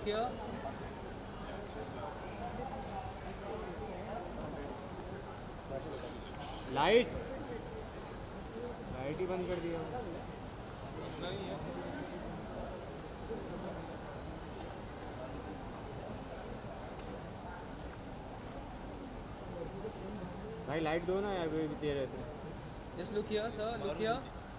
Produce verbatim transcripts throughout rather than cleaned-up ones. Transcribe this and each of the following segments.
look here. Light light ही बंद कर दिया। नहीं है। भाई लाइट दो ना यार, भी दे रहे थे। Just look here, sir. Look here.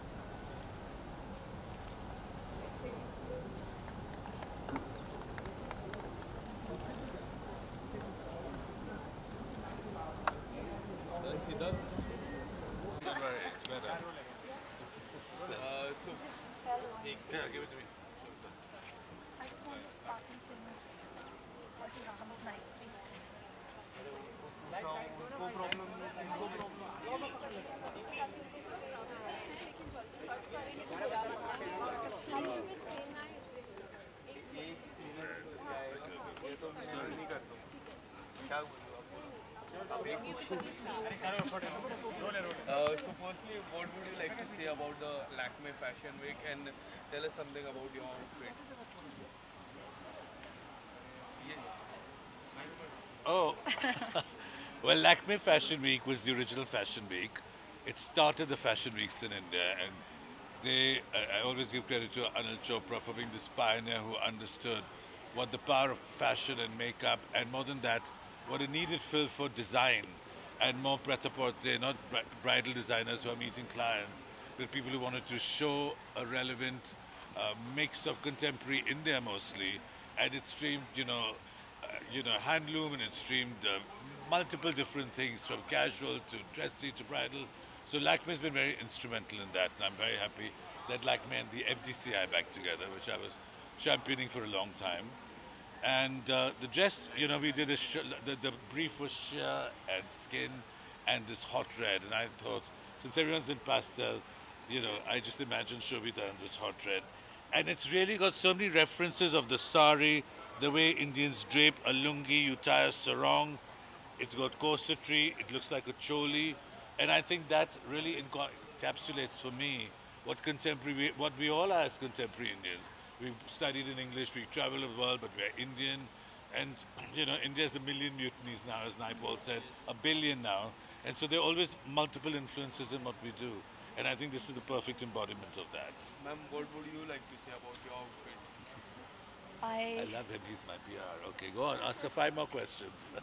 Siddharth. It's better. Uh, so, This fell one. yeah, give it to me. I just want the sparkling things. What he rams nicely. Uh, so firstly, what would you like to say about the Lakme Fashion Week and tell us something about your outfit? Oh, well, Lakme Fashion Week was the original Fashion Week. It started the Fashion Weeks in India, and they, I I always give credit to Anil Chopra for being this pioneer who understood what the power of fashion and makeup, and more than that, what a needed fill for design and more pret-a-porter, not bri- bridal designers who are meeting clients, but people who wanted to show a relevant uh, mix of contemporary India mostly, and it streamed, you know, uh, you know, handloom, and it streamed uh, multiple different things from casual to dressy to bridal. So Lakme has been very instrumental in that, and I'm very happy that Lakme and the F D C I back together, which I was championing for a long time. And uh, the dress, you know, we did a sh- the, the brief was sheer and skin and this hot red. And I thought, since everyone's in pastel, you know, I just imagined Shobita in this hot red. And it's really got so many references of the sari, the way Indians drape a lungi, you tie a sarong. It's got corsetry, it looks like a choli. And I think that really enco- encapsulates for me what contemporary, we, what we all are as contemporary Indians. We've studied in English, we travel the world, but we're Indian. And, you know, India's a million mutinies now, as Naipaul said, a billion now. And so there are always multiple influences in what we do. And I think this is the perfect embodiment of that. Ma'am, what would you like to say about your outfit? I I love him, he's my P R. Okay, go on, ask her five more questions.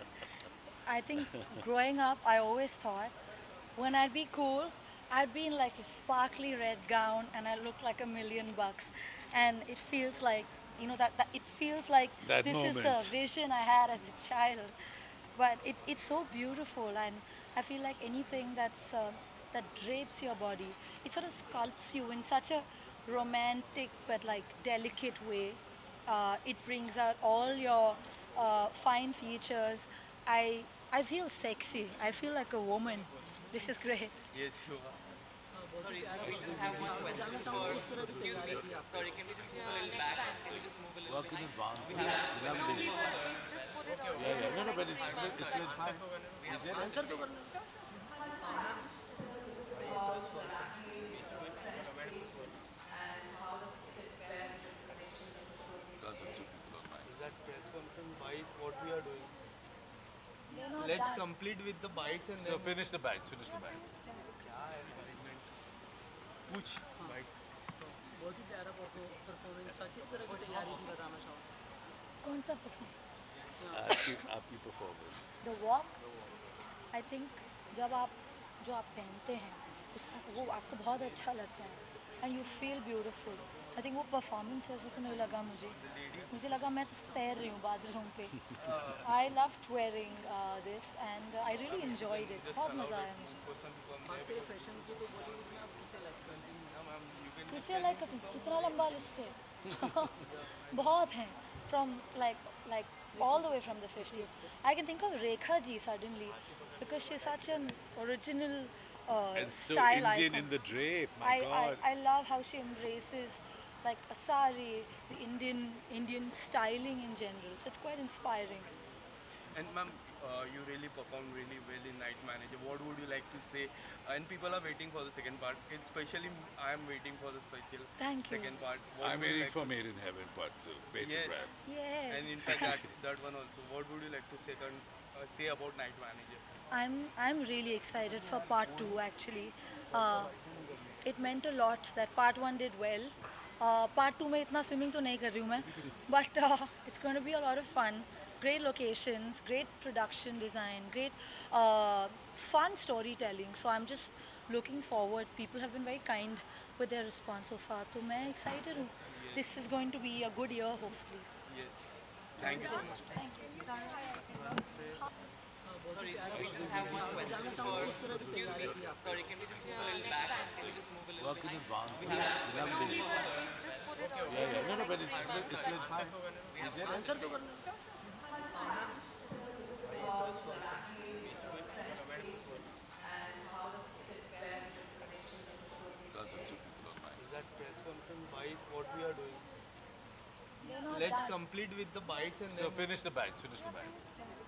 I think growing up, I always thought when I'd be cool, I'd be in like a sparkly red gown and I look like a million bucks. And it feels like, you know, that, that it feels like That this is the moment. vision I had as a child. But it, it's so beautiful, and I feel like anything that's uh, that drapes your body, it sort of sculpts you in such a romantic but like delicate way. Uh, it brings out all your uh, fine features. I I feel sexy. I feel like a woman. This is great. Yes, you are. Sorry, we just have one question for, excuse me, sorry, can we just move a little back? Can we just move a little Work in bit? advance. We have, Lovely. just put it out. Yeah, yeah. No, no, but it's, it's been fine. answer to Because of two people of mine. Is that press conference bike what we are doing? They're not Let's done. complete with the bikes and So then finish the bags, finish the bags. which bike? बहुत ही प्यारा performance था किस तरह की तैयारी थी बताना चाहो कौन सा performance? आपकी आपकी performance. The walk, I think जब आप जो आप पहनते हैं उसमें वो आपको बहुत अच्छा लगता है and you feel beautiful. I think वो performance ऐसे तो नहीं लगा मुझे मुझे लगा मैं तो तैर रही हूँ बादलों पे. I loved wearing uh, this and uh, I really enjoyed it. बहुत मज़ा आया मुझे. बात करें फैशन की तो बॉलीवुड में आप किसे लाइक करती हैं किसे लाइक कितना लंबा लिस्ट है बहुत हैं from like like all the way from the fifties. I can think of Rekha ji suddenly because she's such an original uh, And so style Indian icon. in the drape, my I, God. I I love how she embraces like a sari, the Indian Indian styling in general. So it's quite inspiring. And ma'am, uh, you really performed really well in Night Manager. What would you like to say? And people are waiting for the second part. Especially, I am waiting for the special Thank you. second part. What I'm would you waiting like for to- Made in Heaven Part two. Page Yes. and Brad. Yeah. And in fact, that, that one also. What would you like to say, uh, say about Night Manager? I'm I'm really excited for part two actually. Uh, it meant a lot that part one did well. Uh, part two में इतना swimming तो नहीं कर रही हूँ मैं, but uh, it's going to be a lot of fun. Great locations, great production design, great uh, fun storytelling. So I'm just looking forward. People have been very kind with their response so far. तो मैं excited हूँ. This is going to be a good year hopefully. So, Yes. Thank you so much. thank you. Sorry, we just have one question for. Excuse me. Sorry, can we just move a little back? Can we just move a little Work in bit? advance. No, we were, we just put it on. Yeah, yeah. No, no, but like it's, three months it's back. like fine. Lots of two people online. Is that press conference bite what we are doing? They're not Let's done. complete with the bites and So then finish the bites, finish the bites.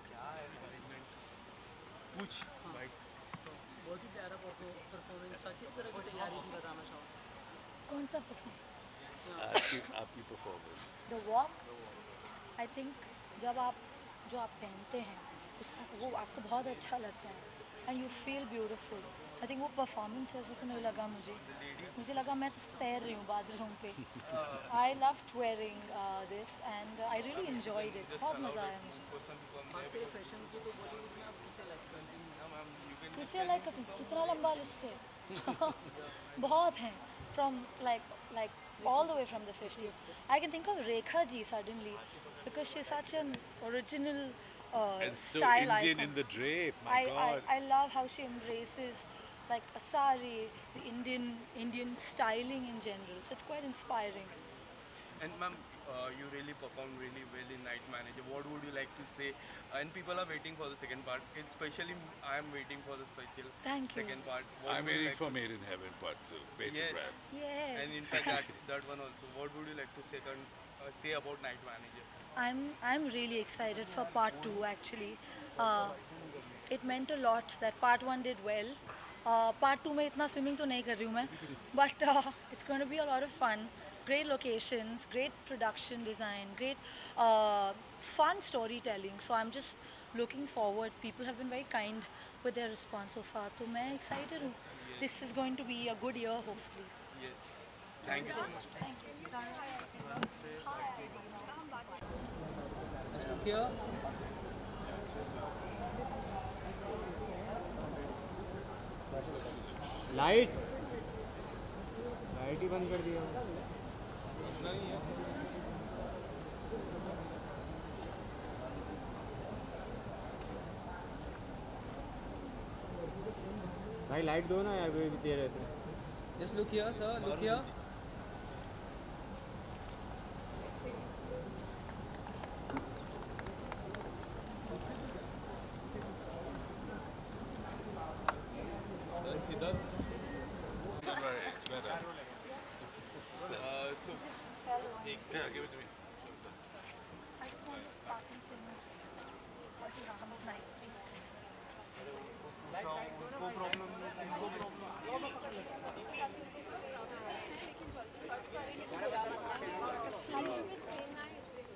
push bite. बहुत ही प्यारा performance था। किस तरह की तैयारी थी बताना चाहो? कौन सा performance? आपकी आपकी performance. The walk, I think जब आप जो आप पहनते हैं उसको वो आपको बहुत अच्छा लगता है and you feel beautiful. I think वो performance ऐसा तो नहीं लगा मुझे. मुझे लगा मैं तो तैर रही हूँ बादलों पे. I loved wearing uh, this and uh, I really enjoyed it. बहुत मज़ा आया मुझे. बात करें फैशन की तो बॉलीवुड में आप किसे लाइक करते हैं? किसे लाइक करती हूँ? कितना लंबा लिस्ट है? बहुत हैं. From like like all the way from the fifties. I can think of Rekha ji suddenly because she's such an original uh, And so style Indian icon. in the drape, my I, God. I, I love how she embraces like a sari, the Indian Indian styling in general. So it's quite inspiring. And ma'am, uh, you really performed really well in Night Manager. What would you like to say? And people are waiting for the second part. Especially, I am waiting for the special Thank you. second part. What I'm would you waiting like for to- Made in Heaven Part two. Page Yes. and Brad. Yeah. And in fact, that, that one also. What would you like to say, uh, say about Night Manager? I'm I'm really excited for part two actually. Uh, it meant a lot that part one did well. Uh, part two में इतना swimming तो नहीं कर रही हूँ मैं, but uh, it's going to be a lot of fun. Great locations, great production design, great uh, fun storytelling. So I'm just looking forward. People have been very kind with their response so far. तो मैं excited हूँ. This is going to be a good year hopefully. So, Yes. Thank you so much. thank you. Let's look here. Light light ही बंद कर दिया. नहीं है. भाई लाइट दो ना यार, भी दे रहे थे. Just look here, sir. Look here. Siddharth. It's better. Uh, so, This fellow. Yeah, give it to me.